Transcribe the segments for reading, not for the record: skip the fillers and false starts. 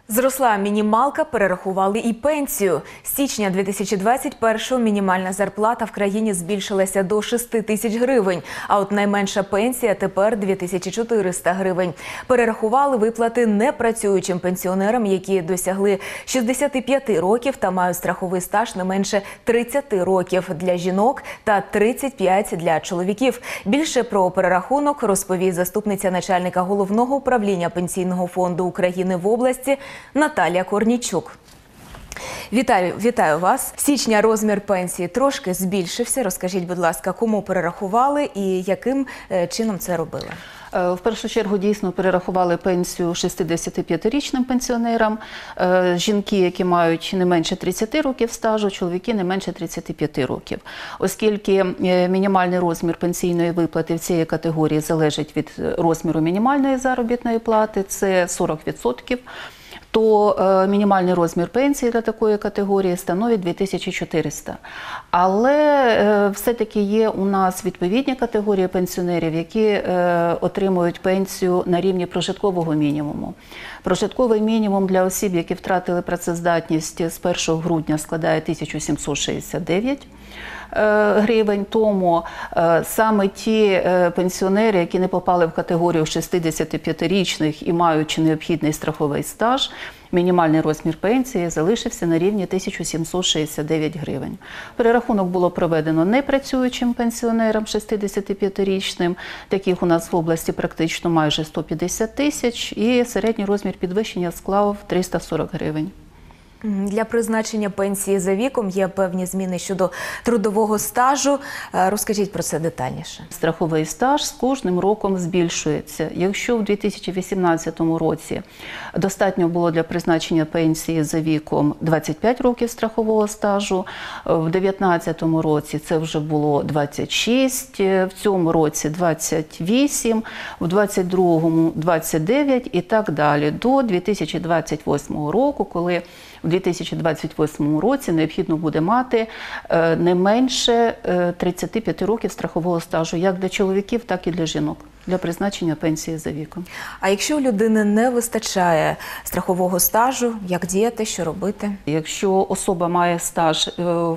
Зросла мінімалка, перерахували і пенсію. З січня 2021-го мінімальна зарплата в країні збільшилася до 6 тисяч гривень, а от найменша пенсія тепер 2400 гривень. Перерахували виплати непрацюючим пенсіонерам, які досягли 65 років та мають страховий стаж не менше 30 років для жінок та 35 для чоловіків. Більше про перерахунок розповість заступниця начальника Головного управління Пенсійного фонду України в області Наталія Корнійчук. Вітаю вас. З січня розмір пенсії трошки збільшився. Розкажіть, будь ласка, кому перерахували і яким чином це робили? В першу чергу, дійсно, перерахували пенсію 65-річним пенсіонерам, жінки, які мають не менше 30 років стажу, чоловіки не менше 35 років. Оскільки мінімальний розмір пенсійної виплати в цій категорії залежить від розміру мінімальної заробітної плати, це 40%, то мінімальний розмір пенсії для такої категорії становить 2400. Але все-таки є у нас відповідні категорії пенсіонерів, які отримують пенсію на рівні прожиткового мінімуму. Прожитковий мінімум для осіб, які втратили працездатність з 1 грудня, складає 1769 гривень. Тому саме ті пенсіонери, які не попали в категорію 65-річних і маючи необхідний страховий стаж, мінімальний розмір пенсії залишився на рівні 1769 гривень. Перерахунок було проведено непрацюючим пенсіонерам 65-річним. Таких у нас в області практично майже 150 тисяч, і середній розмір підвищення склав 340 гривень. Для призначення пенсії за віком є певні зміни щодо трудового стажу. Розкажіть про це детальніше. Страховий стаж з кожним роком збільшується. Якщо в 2018 році достатньо було для призначення пенсії за віком 25 років страхового стажу, в 2019 році це вже було 26, в цьому році 28, в 2022 – 29 і так далі, до 2028 року, коли у 2028 році необхідно буде мати не менше 35 років страхового стажу, як для чоловіків, так і для жінок, для призначення пенсії за віком. А якщо у людини не вистачає страхового стажу, як діяти, що робити? Якщо особа має стаж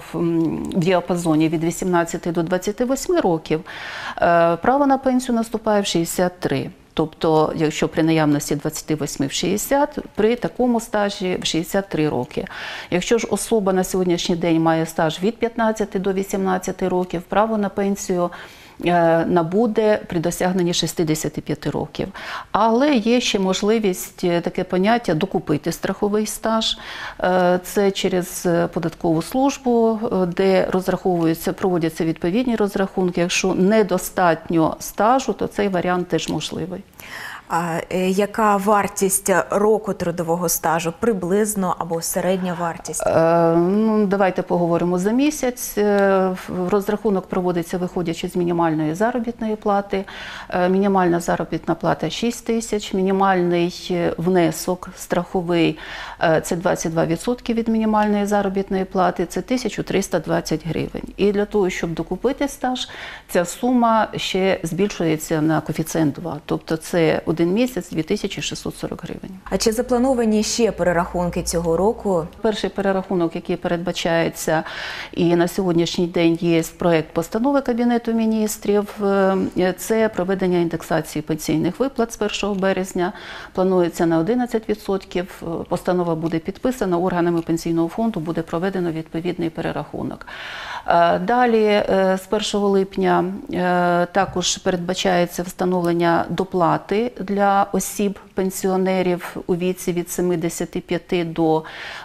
в діапазоні від 18 до 28 років, право на пенсію наступає в 63. Тобто, якщо при наявності 28 в 60, при такому стажі в 63 роки. Якщо ж особа на сьогоднішній день має стаж від 15 до 18 років, право на пенсію набуде при досягненні 65 років. Але є ще можливість, таке поняття, докупити страховий стаж. Це через податкову службу, де проводяться відповідні розрахунки. Якщо недостатньо стажу, то цей варіант теж можливий. А яка вартість року трудового стажу? Приблизно або середня вартість? Давайте поговоримо за місяць. Розрахунок проводиться виходячи з мінімальної заробітної плати. Мінімальна заробітна плата 6 тисяч, мінімальний внесок страховий – це 22% від мінімальної заробітної плати, це 1320 гривень. І для того, щоб докупити стаж, ця сума ще збільшується на коефіцієнт 2. Тобто це один місяць 2640 гривень. А чи заплановані ще перерахунки цього року? Перший перерахунок, який передбачається, і на сьогоднішній день є проект постанови Кабінету міністрів, це проведення індексації пенсійних виплат з 1 березня. Планується на 11%. Постанова буде підписана, органами Пенсійного фонду буде проведено відповідний перерахунок. Далі, з 1 липня, також передбачається встановлення доплати для осіб-пенсіонерів у віці від 75 до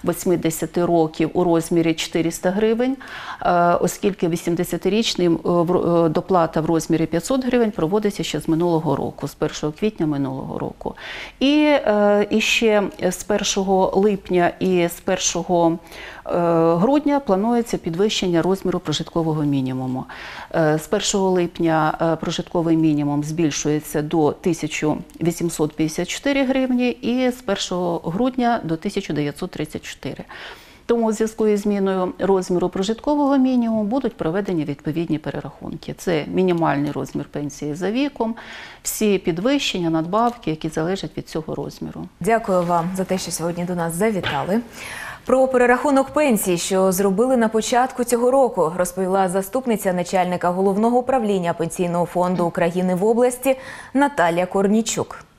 80 років у розмірі 400 гривень, оскільки 80-річним доплата в розмірі 500 гривень проводиться ще з минулого року, з 1 квітня минулого року. І ще з 1 липня і з 1 грудня планується підвищення розміру прожиткового мінімуму. З 1 липня прожитковий мінімум збільшується до 1854 гривні і з 1 грудня до 1934. Тому у зв'язку із зміною розміру прожиткового мінімуму будуть проведені відповідні перерахунки. Це мінімальний розмір пенсії за віком, всі підвищення, надбавки, які залежать від цього розміру. Дякую вам за те, що сьогодні до нас завітали. Про перерахунок пенсій, що зробили на початку цього року, розповіла заступниця начальника Головного управління Пенсійного фонду України в області Наталія Корнічук.